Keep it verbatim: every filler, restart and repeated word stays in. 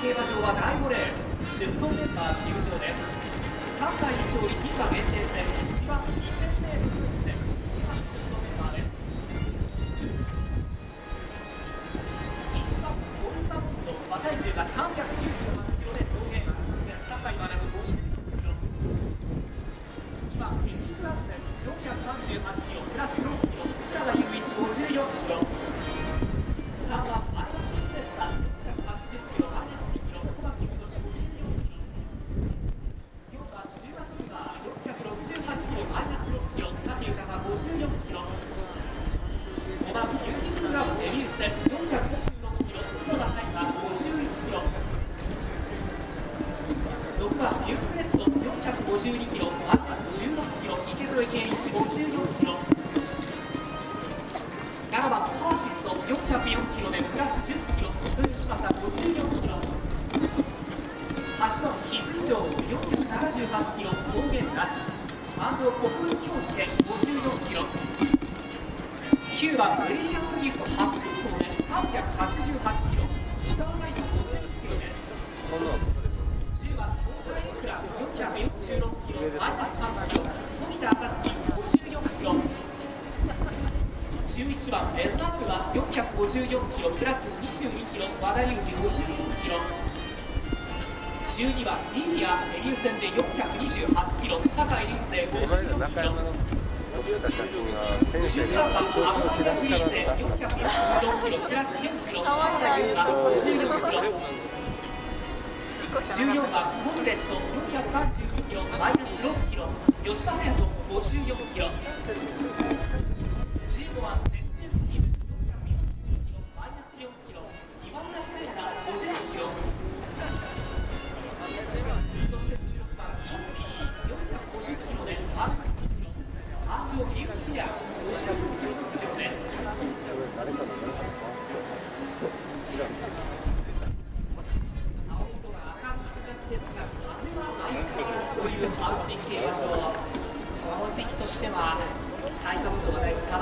競馬場はだいごレース、出走メンバー入場です。さんさい以上に牝馬限定戦、芝 にせんメートル レースで出走メンバーです。いちばんゴルザモンド、馬体重がさんびゃくきゅうじゅうはちキロで上限さんかい学ぶごじゅうキロ。にばんミニクラブです。よんひゃくさんじゅうはちキロプラスろっキロ、福永雄一ごじゅうよんキロ。さんばんマイナスプリンセスタよんひゃくはちじゅっキロマイナスにキロ、小牧元氏ごじゅうよんキロ。よんばん中華シルバーよんひゃくろくじゅうはちキロマイナスろっキロ、武豊がごじゅうよんキロ。ごばんユーティフラブデビュー戦よんひゃくにじゅうろくキロ、角田大がごじゅういちキロ。ろくばんデュークレストよんひゃくごじゅうにキロマイナスじゅうろっキロ、池添健一ごじゅうよんキロ。ななばんパーシストよんひゃくよんキロでプラスじゅっキロ、豊島さごじゅうよんキロ。はちばんヒズ以上よんひゃくななじゅうはちキロ上限なし、満場国民京介ごじゅうよんキロ。きゅうばんブリリアントギフトはち出走でさんびゃくはちじゅうはちキロ、伊沢大輝ごじゅうキロです。じゅうばん東海クラよんひゃくよんじゅうろくキロマイナスはちキロ、富田暁ごじゅうよんキロ。じゅういちばんレッドアップはよんひゃくごじゅうよんキロプラスにじゅうにキロ、和田裕二ごじゅうよんキロ。じゅうにばんリディアデビュー戦でよんひゃくにじゅうはちキロ、酒井流星ごじゅうよんキロ。じゅうさんばんアマンダフリーゼよんひゃくよんじゅうよんキロプラスよんキロ、原田優がごじゅうよんキロ。じゅうよんばんモブレットよんひゃくさんじゅうにキロマイナスろっキロ、吉田隼人ごじゅうよんキロ。じゅうごばんセンテンスティーブよんひゃくよんじゅうキロマイナスよんキロ、今村聖奈ごじゅうキロ。そしてじゅうろくばんチョッピーよんひゃくごじゅうキロでマイナスにキロ、安城みゆきキラごじゅうキロ以上です。青空赤い形ですが、風は相変わらずという阪神競馬場、この時期としては体感温度がだいぶ下が